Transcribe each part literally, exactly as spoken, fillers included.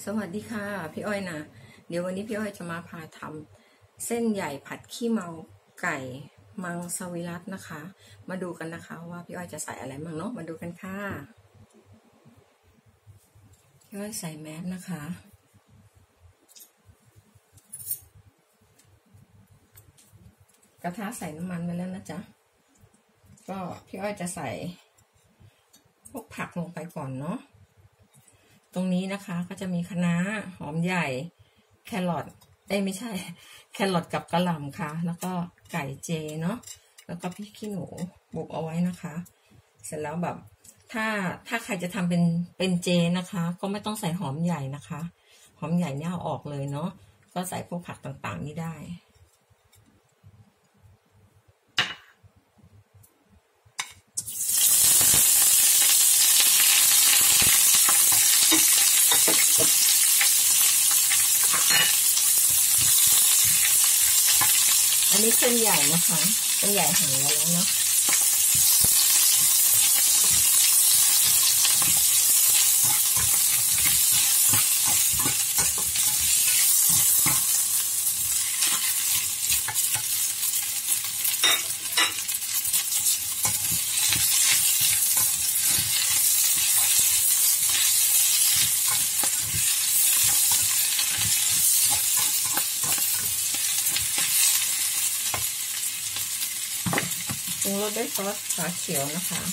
สวัสดีค่ะพี่อ้อยนะเดี๋ยววันนี้พี่อ้อยจะมาพาทำเส้นใหญ่ผัดขี้เมาไก่มังสวิรัตินะคะมาดูกันนะคะว่าพี่อ้อยจะใส่อะไรมั่งเนาะมาดูกันค่ะพี่อ้อยใส่แมสนะคะกระทะใส่น้ำมันไปแล้วนะจ๊ะก็พี่อ้อยจะใส่พวกผักลงไปก่อนเนาะตรงนี้นะคะก็จะมีคะน้าหอมใหญ่แครอทเอ้ยไม่ใช่แครอทกับกระหล่ำค่ะแล้วก็ไก่เจเนาะแล้วก็พริกขี้หนูบุกเอาไว้นะคะเสร็จแล้วแบบถ้าถ้าใครจะทำเป็นเป็นเจนะคะก็ไม่ต้องใส่หอมใหญ่นะคะหอมใหญ่เนี่ยเอาออกเลยเนาะก็ใส่พวกผักต่างๆนี่ได้อันนี้เส้นใหญ่นะคะเส้นใหญ่หั่นไว้แล้วเนาะปรุงรสด้วยซอสฝาเขียวนะคะ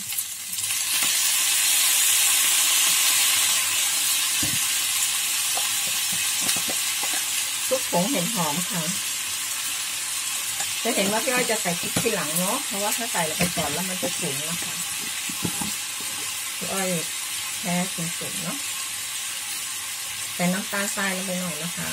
ซุปผงเห็ดหอมค่ะจะเห็นว่าพี่อ้อยจะใส่พริกทีหลังเนาะเพราะว่าถ้าใส่ลงไปก่อนแล้วมันจะฉุนนะคะพี่อ้อยแพ้ฉุนๆเนาะใส่น้ำตาลทรายลงไปหน่อยนะคะ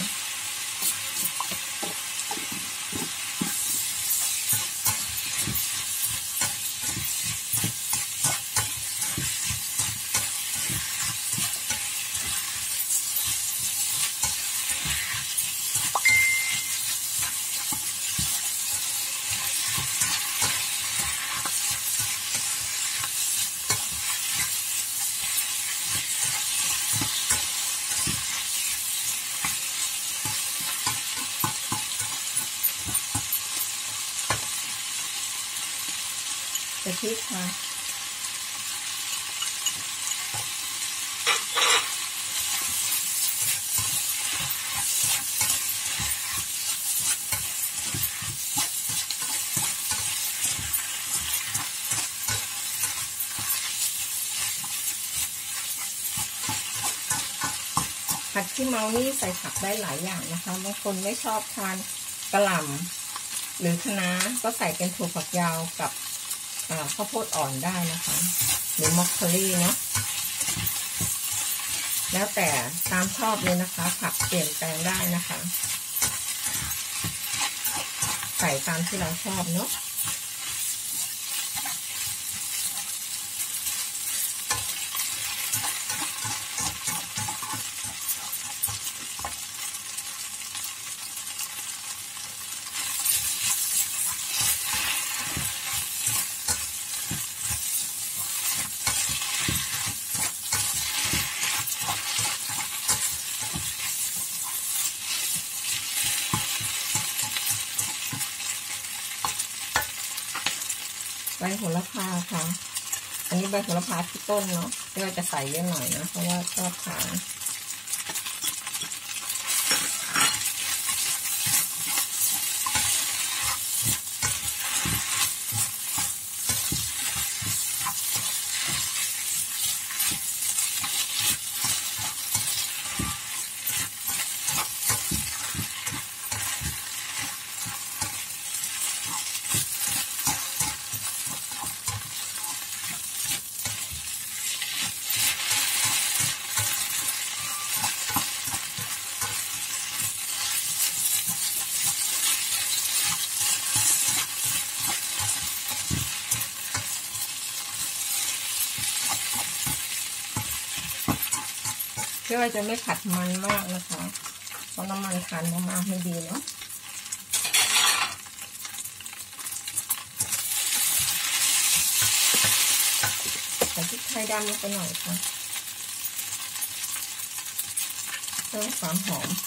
กะทิค่ะผัดขี้เมานี่ใส่ผักได้หลายอย่างนะคะบางคนไม่ชอบทานกระหล่ำหรือคะน้าก็ใส่เป็นถั่วฝักยาวกับข้าวโพดอ่อนได้นะคะหรือมอคโคลี่เนาะแล้วแต่ตามชอบเลยนะคะผักเปลี่ยนแปลงได้นะคะใส่ตามที่เราชอบเนาะใบโหระพาค่ะอันนี้ใบโหระพาที่ต้นเนาะที่เราจะใส่เยอะหน่อยนะเพราะว่าชอบทานพี่อ้อยจะไม่ผัดมันมากนะคะเพราะน้ำมันทานมากๆไม่ดีเนาะใส่พริกไทยดำลงไปหน่อยค่ะ แเพิ่มความหอม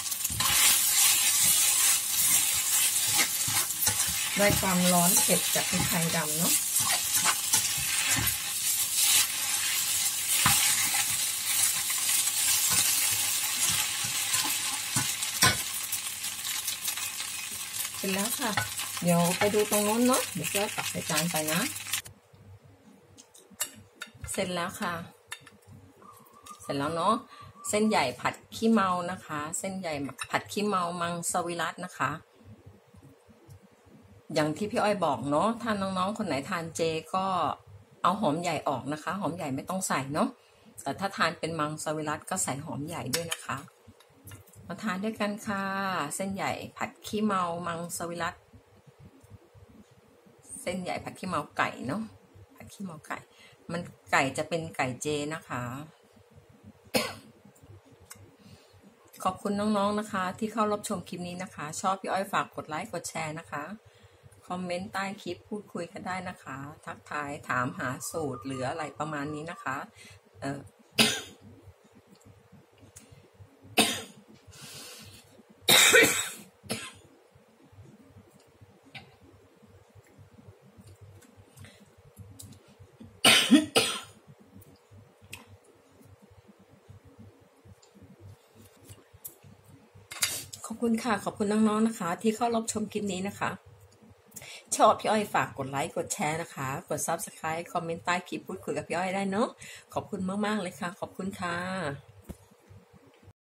ได้ความร้อนเผ็ดจากพริกไทยดำเนาะเสร็จแล้วค่ะเดี๋ยวไปดูตรงโน้นเนาะเดี๋ยวจะตักใส่จานไปนะเสร็จแล้วค่ะเสร็จแล้วเนาะเส้นใหญ่ผัดขี้เมานะคะเส้นใหญ่ผัดขี้เมามังสวิรัตินะคะอย่างที่พี่อ้อยบอกเนาะถ้าน้องๆคนไหนทานเจก็เอาหอมใหญ่ออกนะคะหอมใหญ่ไม่ต้องใส่เนาะแต่ถ้าทานเป็นมังสวิรัติก็ใส่หอมใหญ่ด้วยนะคะมาทานด้วยกันค่ะเส้นใหญ่ผัดขี้เมามังสวิรัติเส้นใหญ่ผัดขี้เมาไก่เนาะผัดขี้เมาไก่มันไก่จะเป็นไก่เจนะคะขอบคุณน้องๆนะคะที่เข้ารับชมคลิปนี้นะคะชอบพี่อ้อยฝากกดไลค์กดแชร์นะคะคอมเมนต์ใต้คลิปพูดคุยกันได้นะคะทักทายถามหาสูตรหรืออะไรประมาณนี้นะคะเออ ขอบคุณค่ะขอบคุณน้องๆนะคะที่เข้ารับชมคลิปนี้นะคะชอบพี่อ้อยฝากกดไลค์กดแชร์นะคะกด ซับสไครบ์ คอมเมนต์ใต้คลิปพูดคุยกับพี่อ้อยได้เนาะขอบคุณมากๆเลยค่ะขอบคุณค่ะ